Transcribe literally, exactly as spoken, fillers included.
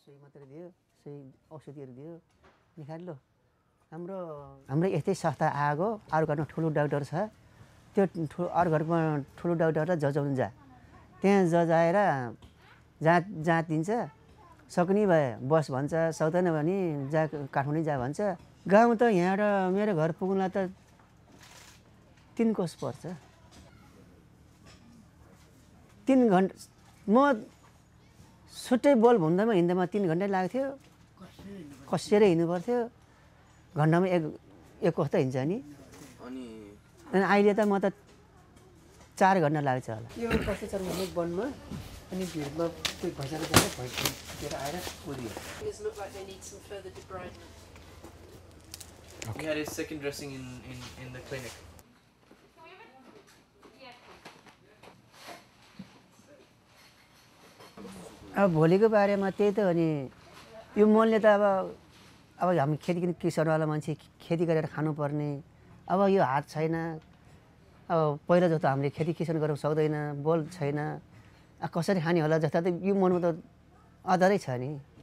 सुई मात्रै दियो, सुई औषधिहरू दियो, निकाल लो हाम्रो हाम्रो यस्तै संस्था आएको, अरू घरमा ठुलो डाक्टर छ, त्यो ठुलो अरू घरमा ठुलो डाक्टरलाई जजाउनु जा, त्यहाँ जजाएर जहाँ जहाँ दिन्छ सक्ने भए बस भन्छ, सक्दैन भने जा काठमाडौँ जा भन्छ। गाउँ त यहाँबाट मेरो घर पुग्नुलाई त तिन कोस पर्छ। तिन घन्टा म छुट्टै बोल भन्दामा हिँड्दामा तिन घन्टा लाग्थ्यो, कसेर हिँड्नु पर्थ्यो, घन्टामा एक एक कोस त हिँड्छ नि। अनि अहिले त म त चार घन्टा लाग्छ होला। यो कस्तो छ भने वनमा अनि भिडमा त्यो भैँचालो जाँदा भैँसीतिर आएर कुदियो। He had his second dressing in, in, in the clinic. अब भोलिको बारेमा त्यही त हो नि, यो मनले त अब अब हामी खेती किसानवाला मान्छे खेती गरेर खानुपर्ने, अब यो हात छैन, अब पहिला जस्तो हामीले खेती किसान गर्न सक्दैन, बल छैन, कसरी खाने होला जस्ता त यो मनमा त अधरै छ नि।